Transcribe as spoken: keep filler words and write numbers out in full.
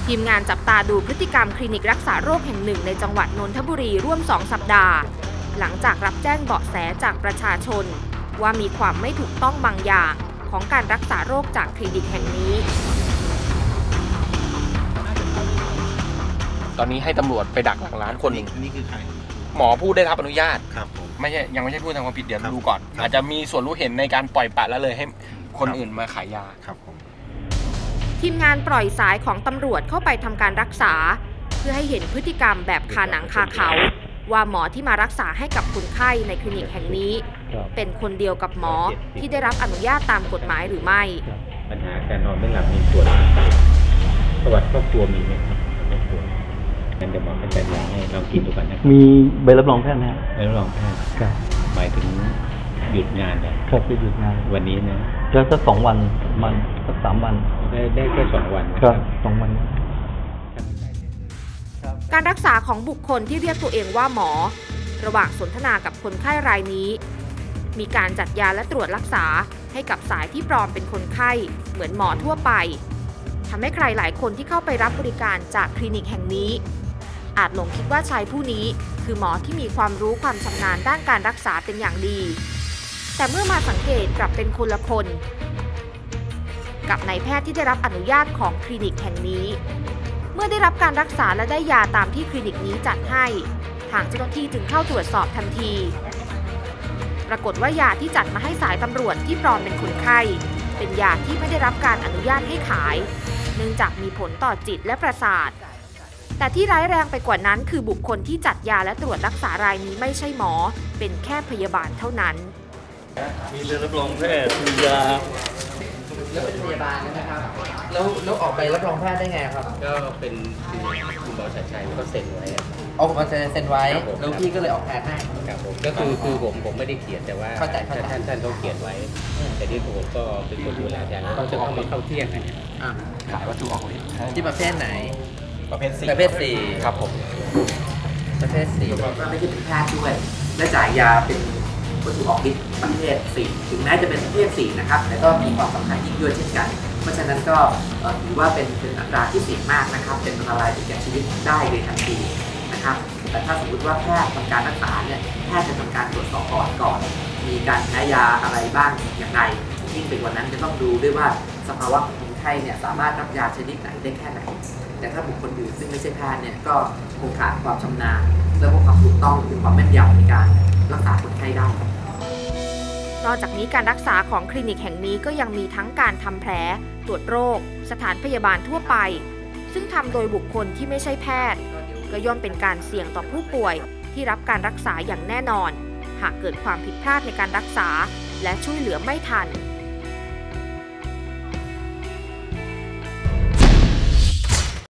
ทีมงานจับตาดูพฤติกรรมคลินิกรักษาโรคแห่งหนึ่งในจังหวัดนนทบุรีร่วมสองสัปดาห์หลังจากรับแจ้งเบาะแสจากประชาชนว่ามีความไม่ถูกต้องบางอย่างของการรักษาโรคจากคลินิกแห่งนี้ตอนนี้ให้ตำรวจไปดักหลังร้านคนหนึ่งนี่คือใครหมอผู้ได้รับอนุญาตครับไม่ใช่ยังไม่ใช่ผู้ทำความผิดเดี๋ยวดูก่อนอาจจะมีส่วนรู้เห็นในการปล่อยปละละเลยให้คนอื่นมาขายยาครับผมทีมงานปล่อยสายของตำรวจเข้าไปทำการรักษาเพื่อให้เห็นพฤติกรรมแบบคาหนังคาเขาว่าหมอที่มารักษาให้กับคนไข้ในคลินิกแห่งนี้เป็นคนเดียวกับหมอที่ได้รับอนุญาตตามกฎหมายหรือไม่ปัญหาการนอนไม่หลับมีส่วนประวัติครอบครัวมีไหมครับครอบครัวงั้นเดี๋ยวหมอจะจัดยาให้ลองกินดูก่อนนะมีใบรับรองแพทย์นะใบรับรองแพทย์ครับหมายถึงหยุดงานเลยครับไปหยุดงานวันนี้นะแล้วสักสองวันมันสักสามวันได้ได้แค่สองวันครับสองวันการรักษาของบุคคลที่เรียกตัวเองว่าหมอระหว่างสนทนากับคนไข้รายนี้มีการจัดยาและตรวจรักษาให้กับสายที่ปลอมเป็นคนไข้เหมือนหมอทั่วไปทำให้ใครหลายคนที่เข้าไปรับบริการจากคลินิกแห่งนี้อาจหลงคิดว่าชายผู้นี้คือหมอที่มีความรู้ความชำนาญด้านการรักษาเป็นอย่างดีแต่เมื่อมาสังเกตกลับเป็นคนละคนกับนายแพทย์ที่ได้รับอนุญาตของคลินิกแห่งนี้เมื่อได้รับการรักษาและได้ยาตามที่คลินิกนี้จัดให้ทางเจ้าหน้าที่จึงเข้าตรวจสอบทันทีปรากฏว่ายาที่จัดมาให้สายตำรวจที่ปลอมเป็นคนไข้เป็นยาที่ไม่ได้รับการอนุญาตให้ขายเนื่องจากมีผลต่อจิตและประสาทแต่ที่ร้ายแรงไปกว่านั้นคือบุคคลที่จัดยาและตรวจรักษารายนี้ไม่ใช่หมอเป็นแค่พยาบาลเท่านั้นมีเรื่องรับรองแพทย์มียาแล้วเป็นพยาบาลนะครับแล้วแล้วออกไปรับรองแพทย์ได้ไงครับก็เป็นคุณหมอชัยชัยก็เซ็นไว้เอาผมมาเซ็นไว้แล้วพี่ก็เลยออกแพทย์ให้ครับผมก็คือคือผมผมไม่ได้เขียนแต่ว่าท่านท่านท่านเขาเขียนไว้แต่ที่ผมก็เป็นคนดูแลแต่ก็จะต้องมาเข้าเที่ยงขายวัตถุออกฤทธิ์ที่ประเภทไหนประเภทสี่ประเภทสี่ครับผมประเภทสี่ก็ไม่ใช่เป็นแพทย์ด้วยและจ่ายยาเป็นวัตถุออกฤทธิ์ประเภทสี่ถึงแม้จะเป็นประเภทสี่นะครับแต่ก็มีความสำคัญยิ่งยวดเช่นกันเพราะฉะนั้นก็ถือว่าเป็นเป็นอัตราที่เสี่ยงมากนะครับเป็นอันตรายถึงแก่ชีวิตได้เลยทันทีนะครับแต่ถ้าสมมติว่าแพทย์ทำการรักษาเนี่ยแพทย์จะทำการตรวจสอบก่อนก่อนมีการแพ้ยาอะไรบ้างอย่างไรยิ่งไปกว่านั้นจะต้องดูด้วยว่าสภาวะของคนไข้เนี่ยสามารถรับยาชนิดไหนได้แค่ไหนแต่ถ้าบุคคลอื่นซึ่งไม่ใช่แพทย์เนี่ยก็คงขาดความชำนาญและความถูกต้องหรือความแม่นยำในการรักษาคนไข้ได้นอกจากนี้การรักษาของคลินิกแห่งนี้ก็ยังมีทั้งการทำแผลตรวจโรคสถานพยาบาลทั่วไปซึ่งทำโดยบุคคลที่ไม่ใช่แพทย์ก็ย่อมเป็นการเสี่ยงต่อผู้ป่วยที่รับการรักษาอย่างแน่นอนหากเกิดความผิดพลาดในการรักษาและช่วยเหลือไม่ทัน